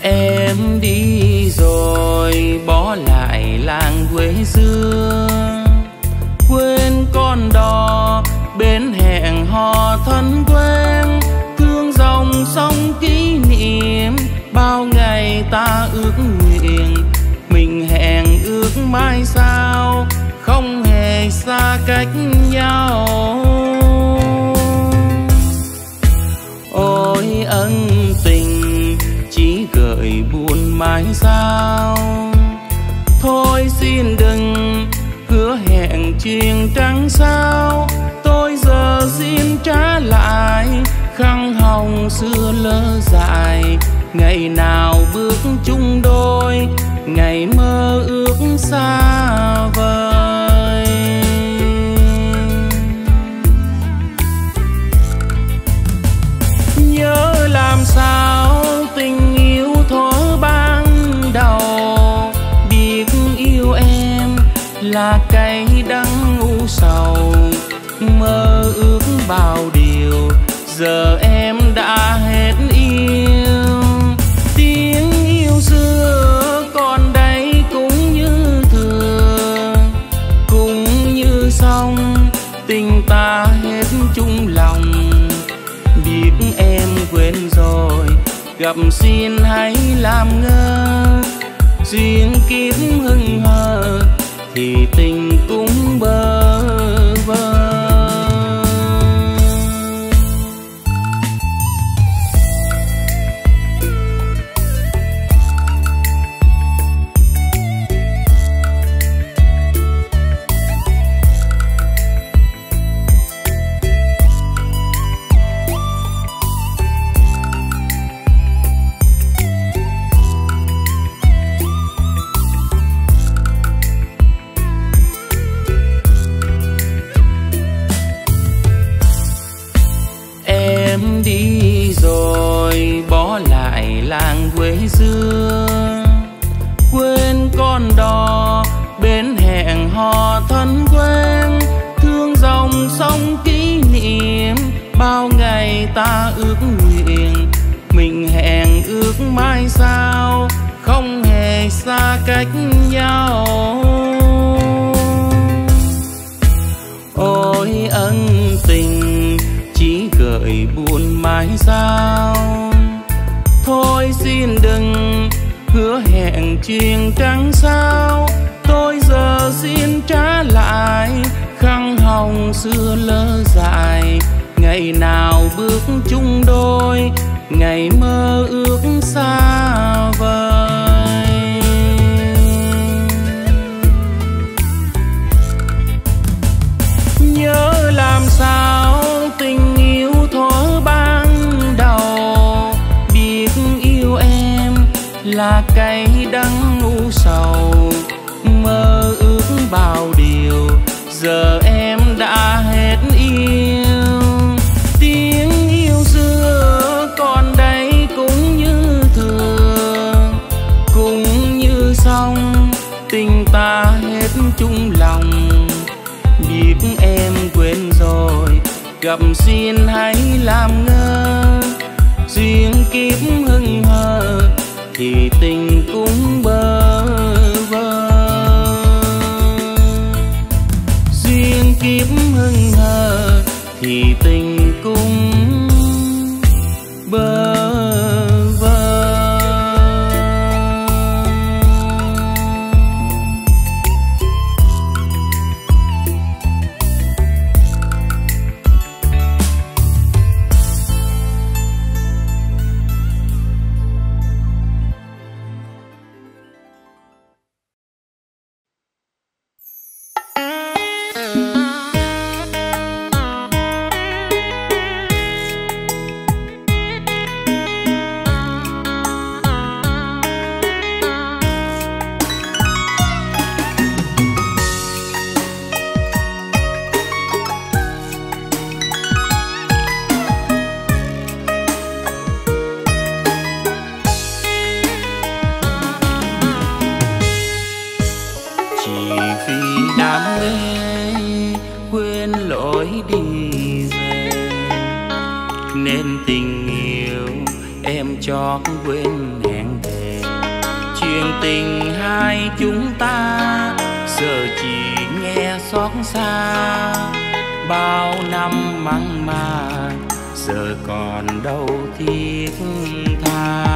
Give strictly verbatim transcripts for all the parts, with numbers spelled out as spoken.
Em đi rồi bỏ lại làng quê xưa, quên con đò bên hẹn hò thân quen, thương dòng sông kỷ niệm bao ngày ta ước nguyện. Mình hẹn ước mai sau không hề xa cách nhau. Ôi ân tình chỉ gợi buồn mãi sao, thôi xin đừng hứa hẹn chuyện trăng sao. Tôi giờ xin trả lại khăn hồng xưa lỡ dại, ngày nào bước chung đôi, ngày mơ ước xa vời. Nhớ làm sao tình yêu thuở ban đầu, biết yêu em là cay đắng u sầu, mơ ước bao điều giờ em đã hết yêu. Tiếng yêu xưa còn đây cũng như thường, cũng như sông tình ta hết chung lòng. Biết em quên rồi gặp xin hãy làm ngơ, duyên kiếp hững hờ thì tình cũng bơ vơ. Làng quê xưa, quên con đò bên hẹn hò thân quen, thương dòng sông kỷ niệm bao ngày ta ước nguyện. Mình hẹn ước mai sau không hề xa cách nhau. Ôi ân tình chỉ gợi buồn mãi sao, thôi xin đừng hứa hẹn chuyện trăng sao. Tôi giờ xin trả lại khăn hồng xưa lỡ dại, ngày nào bước chung đôi, ngày mơ ước xa vời. Nhớ làm sao tình yêu thuở ban đầu, biết yêu em là cay đắng u sầu, mơ ước bao điều giờ em đã hết yêu. Tiếng yêu xưa còn đây cũng như thường, cũng như sông tình ta hết chung lòng. Biết em quên rồi gặp xin hãy làm ngơ, duyên kiếp hững hờ thì tình cũng bơ vơ. Duyên kiếp hững hờ thì tình cũng bơ vơ. nên tình yêu em chót quên hẹn thề. chuyện tình hai chúng ta giờ chỉ nghe xót xa. Bao năm mặn mà giờ còn đâu thiết tha.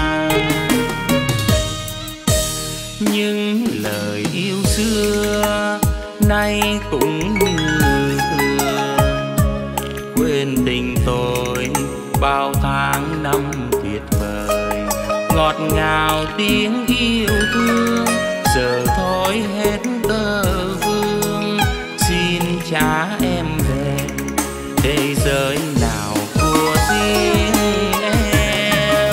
Những lời yêu xưa nay cũng như xưa, quên tình tôi bao tháng năm tuyệt vời. Ngọt ngào tiếng yêu thương giờ thôi hết tơ vương. Xin trả em về thế giới nào của riêng em.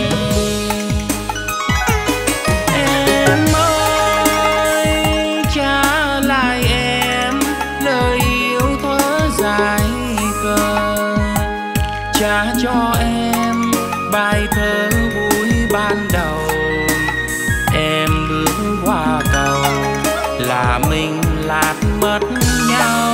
Em ơi trả lại em lời yêu thuở dài cờ. Trả cho em bài thơ buổi ban đầu. Em bước qua cầu là mình lạc mất nhau.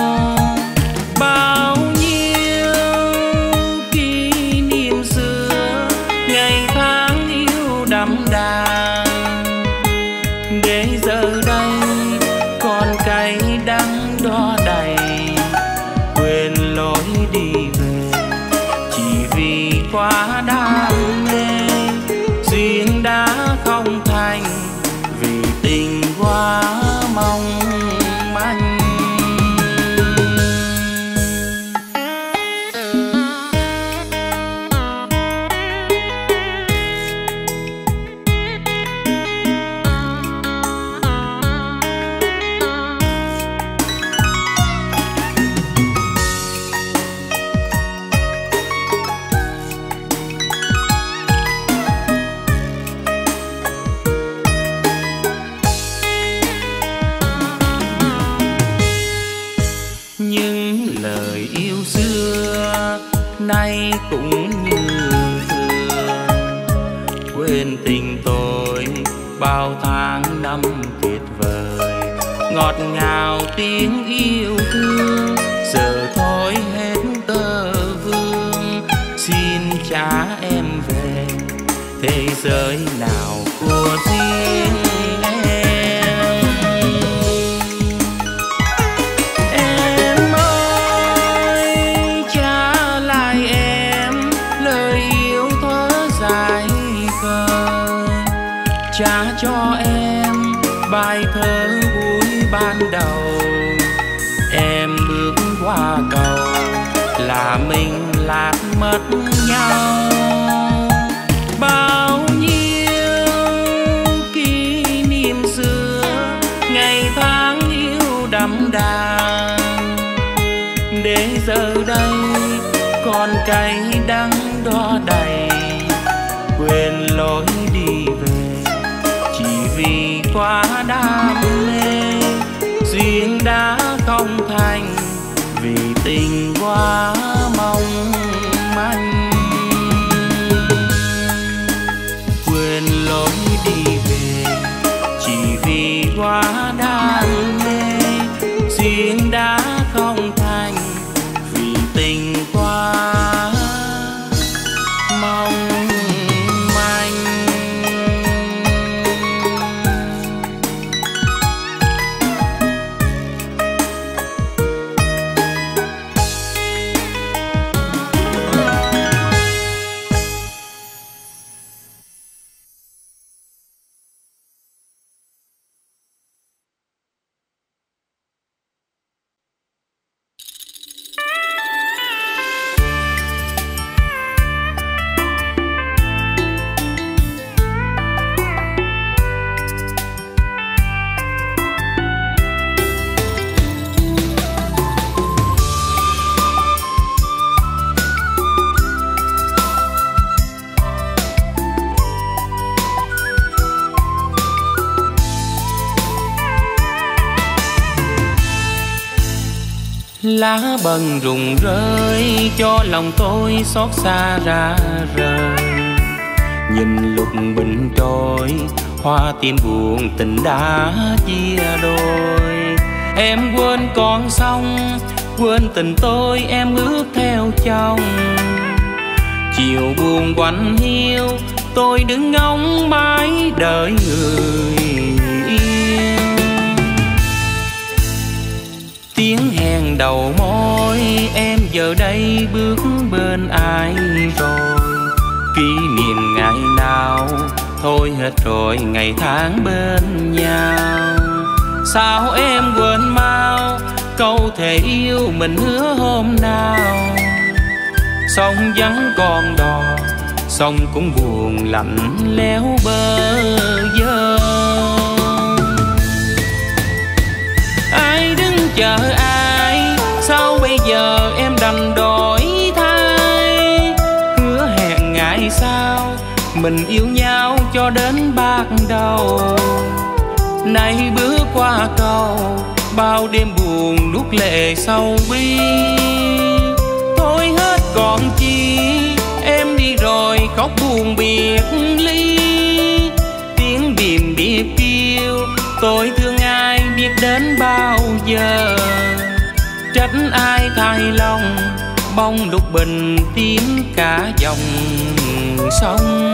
Bao nhiêu kỷ niệm xưa, ngày tháng yêu đậm đà, để giờ đây còn cay đắng đo đầy. Quên lối đi về chỉ vì quá đam mê, duyên đã không thành vì tình quá mong manh. Những lời yêu xưa nay cũng như xưa, quên tình tôi bao tháng năm tuyệt vời. Ngọt ngào tiếng yêu thương giờ thôi hết tơ vương. Xin trả em về thế giới nào của riêng em. Em ơi trả lại em lời yêu thuở dài khờ. Trả cho em bài thơ buổi ban đầu. Em bước qua cầu là mình lạc mất nhau. Bao nhiêu kỷ niệm xưa, ngày tháng yêu đậm đà, để giờ đây còn cay đắng đo đầy. Quên lối đi về chỉ vì quá đam mê, duyên đã không thành vì tình quá mong manh. Quên lối đi về chỉ vì quá đam mê, duyên đã không thành vì tình quá mong manh. Lá bần rụng rơi cho lòng tôi xót xa ra rời. Nhìn lúc bình trôi hoa tim buồn tình đã chia đôi. Em quên con sông, quên tình tôi em ước theo chồng. chiều buồn quạnh hiu, tôi đứng ngóng mãi đợi người yêu. Tiếng hẹn đầu môi em giờ đây bước bên ai rồi, kỷ niệm ngày nào thôi hết rồi ngày tháng bên nhau. Sao em quên mau câu thề yêu mình hứa hôm nào. Sông vắng con đò, sông cũng buồn lạnh léo bơ vơ. Ai đứng chờ ai, sao bây giờ em đành đổi thay. Hứa hẹn ngày sau mình yêu nhau cho đến bạc đầu. Nay bước qua cầu, bao đêm buồn nuốt lệ sâu bi. Thôi hết còn chi, em đi rồi khóc buồn biệt ly. Tiếng bìm biệt kêu, tôi thương ai biết đến bao giờ. Trách ai thay lòng, bông lục bình tím cả dòng sông.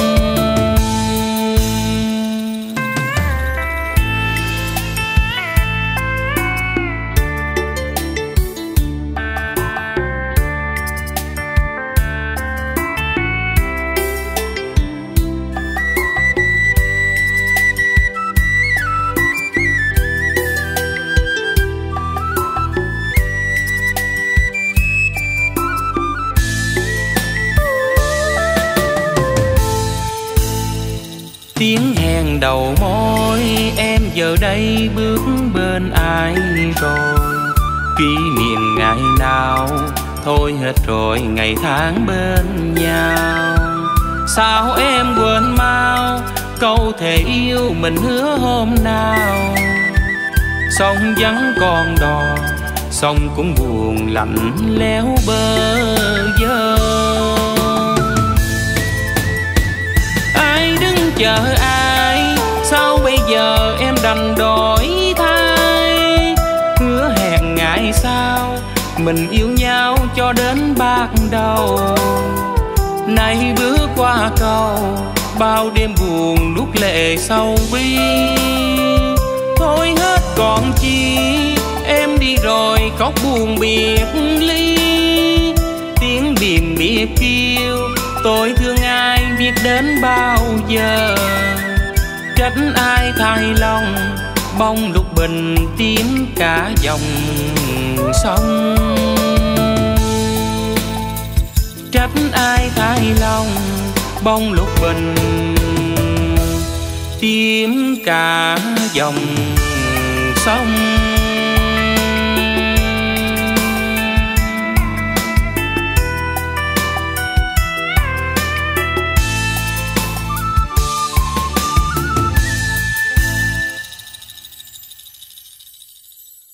Tiếng hẹn đầu môi em giờ đây bước bên ai rồi, kỷ niệm ngày nào thôi hết rồi ngày tháng bên nhau. Sao em quên mau câu thề yêu mình hứa hôm nào. Sông vắng con đò, sông cũng buồn lạnh léo bơ vơ. Ai đứng chờ ai, sao bây giờ em đành đổi thay. Hứa hẹn ngày sau mình yêu nhau cho đến bạc đầu. Nay bước qua cầu, bao đêm buồn nuốt lệ sâu bi. Thôi hết còn chi, em đi rồi khóc buồn biệt ly. Tiếng bìm biệt kêu, tôi thương ai biết đến bao giờ. Trách ai thay lòng, bông lục bình tím cả dòng sông. Trách ai thay lòng, bông lục bình tím cả dòng sông.